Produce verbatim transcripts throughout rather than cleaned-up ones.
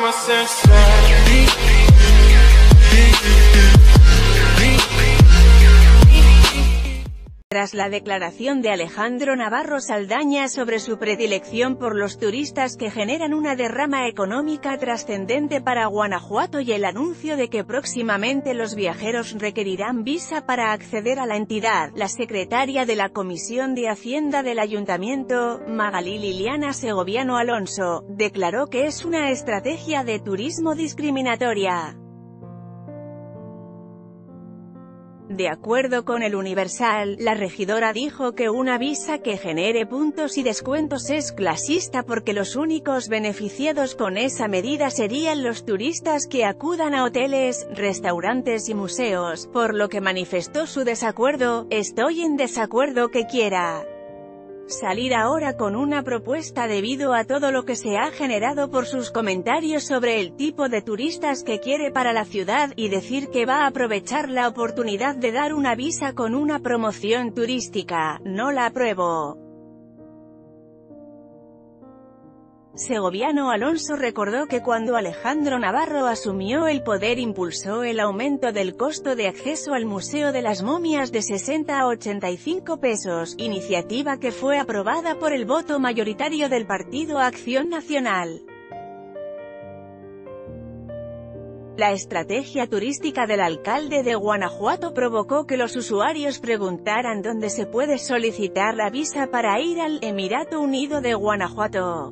my senses. Tras la declaración de Alejandro Navarro Saldaña sobre su predilección por los turistas que generan una derrama económica trascendente para Guanajuato y el anuncio de que próximamente los viajeros requerirán visa para acceder a la entidad, la secretaria de la Comisión de Hacienda del Ayuntamiento, Magalí Liliana Segoviano Alonso, declaró que es una estrategia de turismo discriminatoria. De acuerdo con El Universal, la regidora dijo que una visa que genere puntos y descuentos es clasista porque los únicos beneficiados con esa medida serían los turistas que acudan a hoteles, restaurantes y museos, por lo que manifestó su desacuerdo. Estoy en desacuerdo que quiera salir ahora con una propuesta debido a todo lo que se ha generado por sus comentarios sobre el tipo de turistas que quiere para la ciudad, y decir que va a aprovechar la oportunidad de dar una visa con una promoción turística. No la apruebo. Segoviano Alonso recordó que cuando Alejandro Navarro asumió el poder impulsó el aumento del costo de acceso al Museo de las Momias de sesenta a ochenta y cinco pesos, iniciativa que fue aprobada por el voto mayoritario del Partido Acción Nacional. La estrategia turística del alcalde de Guanajuato provocó que los usuarios preguntaran dónde se puede solicitar la visa para ir al Emirato Unido de Guanajuato.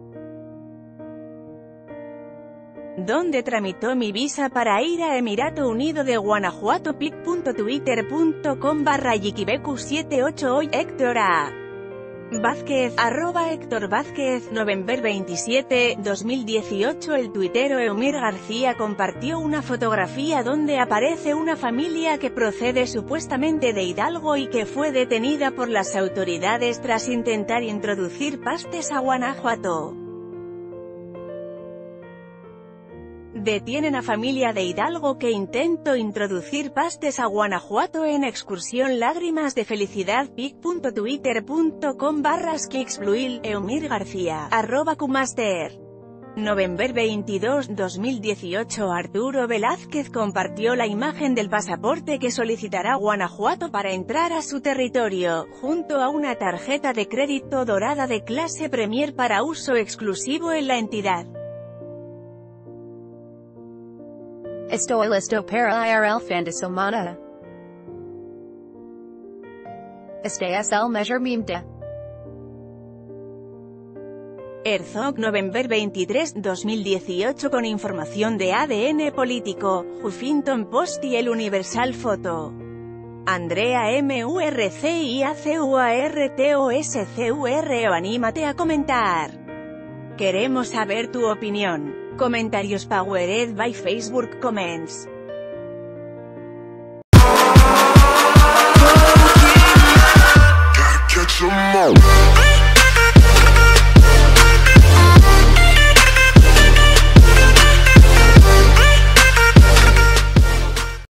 ¿Dónde tramitó mi visa para ir a Emirato Unido de Guanajuato? pic punto twitter punto com barra yikibeku setenta y ocho Hoy Héctor A. Vázquez, arroba Héctor Vázquez, noviembre veintisiete, dos mil dieciocho. El tuitero Eumir García compartió una fotografía donde aparece una familia que procede supuestamente de Hidalgo y que fue detenida por las autoridades tras intentar introducir pastes a Guanajuato. Detienen a familia de Hidalgo que intentó introducir pastes a Guanajuato en excursión. Lágrimas de felicidad. pic punto twitter punto com barra skixbluil. Eumir García, arroba Kumaster. noviembre veintidós, dos mil dieciocho. Arturo Velázquez compartió la imagen del pasaporte que solicitará Guanajuato para entrar a su territorio, junto a una tarjeta de crédito dorada de clase Premier para uso exclusivo en la entidad. Estoy listo para ir al fin de semana. Este es el measurement. Herzog, noviembre veintitrés, dos mil dieciocho. Con información de A D N Político, Huffington Post y El Universal. Foto: Andrea M U R C I A C U A R T O S C U R O. Anímate a comentar. Queremos saber tu opinión. Comentarios powered by Facebook Comments. Gotta catch 'em all.